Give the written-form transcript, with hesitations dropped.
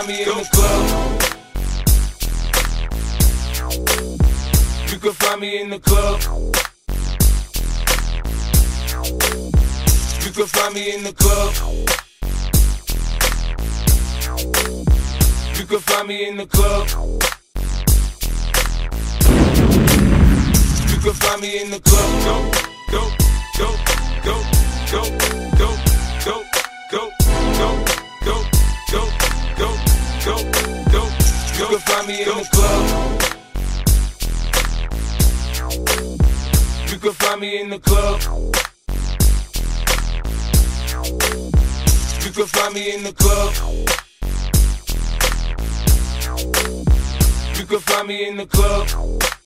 me in the club. You can find me in the club. You can find me in the club. You can find me in the club. You can find me in the club. Go, go, go, go, go, go, go, go, go, go, go, go, go, go. You can find me in the club. You can find me in the club. You can find me in the club. You can find me in the club.